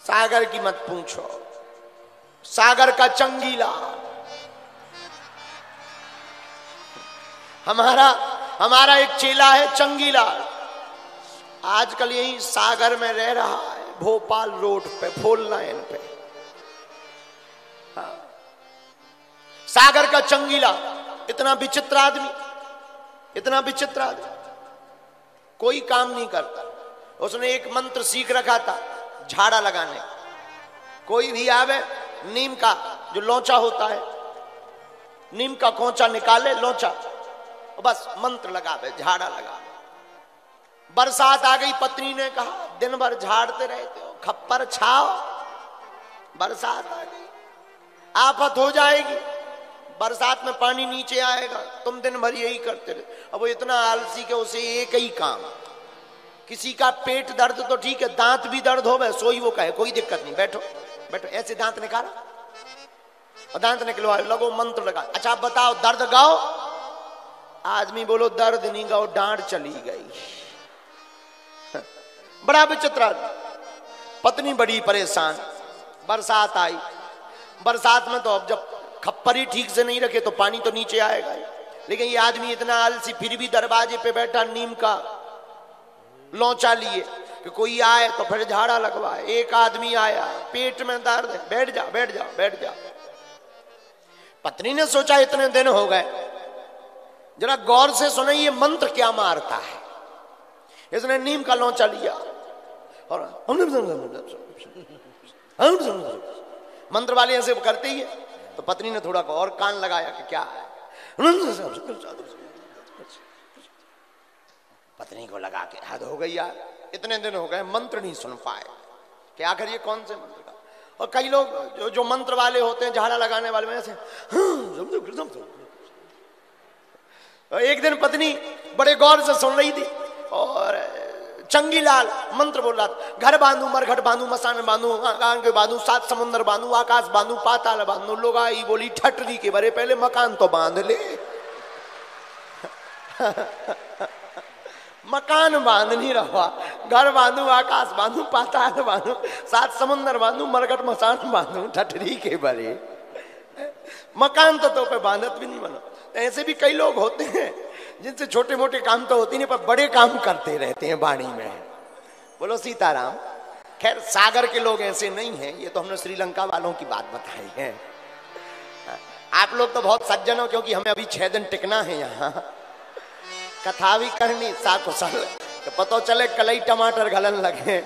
सागर की मत पूछो, सागर का चंगीला। हमारा एक चेला है चंगीला, आजकल यही सागर में रह रहा है, भोपाल रोड पे, फोल लाइन पे। हाँ। सागर का चंगीला, इतना विचित्र आदमी, इतना विचित्र आदमी, कोई काम नहीं करता। उसने एक मंत्र सीख रखा था झाड़ा लगाने। कोई भी आवे, नीम का जो लोचा होता है, नीम का कोंचा निकाले, लोचा, बस मंत्र लगावे, झाड़ा लगा। बरसात आ गई, पत्नी ने कहा दिन भर झाड़ते रहते हो, खप्पर छाओ, बरसात आ गई, आफत हो जाएगी, बरसात में पानी नीचे आएगा, तुम दिन भर यही करते रहे। अब वो इतना आलसी के उसे एक ही काम, किसी का पेट दर्द तो ठीक है, दांत भी दर्द हो गए, सोई वो कहे कोई दिक्कत नहीं, बैठो बैठो, ऐसे दांत निकाला और दांत निकलवा, लगो मंत्र लगा। अच्छा बताओ दर्द गाओ, आदमी बोलो दर्द नहीं गाओ, डांट चली गई। बड़ा विचित्र। पत्नी बड़ी परेशान, बरसात आई, बरसात में तो अब जब खप्पर ही ठीक से नहीं रखे तो पानी तो नीचे आएगा, लेकिन ये आदमी इतना आलसी, फिर भी दरवाजे पे बैठा नीम का लोचा लिए कि कोई आए तो फिर झाड़ा लगवाए। एक आदमी आया, पेट में दर्द है, बैठ जा बैठ जा बैठ जा। पत्नी ने सोचा इतने दिन हो गए, जरा गौर से सुने ये मंत्र क्या मारता है। इसने नीम का लोचा लिया और मंत्र वाले ऐसे करते ही है, तो पत्नी ने थोड़ा और कान लगाया कि क्या है। पत्नी को लगा के हद हो गई यार, इतने दिन हो गए मंत्र नहीं सुन पाए कि आखिर ये कौन से मंत्र का। और कई लोग जो मंत्र वाले होते हैं, झाड़ा लगाने वाले में ऐसे एक दिन पत्नी बड़े गौर से सुन रही थी और चंगीलाल मंत्र बोल रहा था, घर बांधू, मरघट बांधू, मसान बांधू, आकाश बांधू, सात समुद्र बांधू, आकाश बांधू, पाताल बांधू। लोग आई बोली ठटरी के बरे, पहले मकान तो बांध ले। मकान बांध नहीं रहा, घर बांधू, आकाश बांधू, पाताल बांधू, सात समुद्र बांधू, मरघट मसान बांधू, ठटरी के बरे। मकान तो पे बांधत भी नहीं बना। ऐसे भी कई लोग होते हैं जिनसे छोटे मोटे काम तो होती नहीं, पर बड़े काम करते रहते हैं वाणी में। बोलो सीताराम। खैर सागर के लोग ऐसे नहीं हैं, ये तो हमने श्रीलंका वालों की बात बताई है। आप लोग तो बहुत सज्जन हो, क्योंकि हमें अभी 6 दिन टिकना है यहाँ, कथा भी करनी, साकुशल तो पतो चले कलई टमाटर घलन लगे।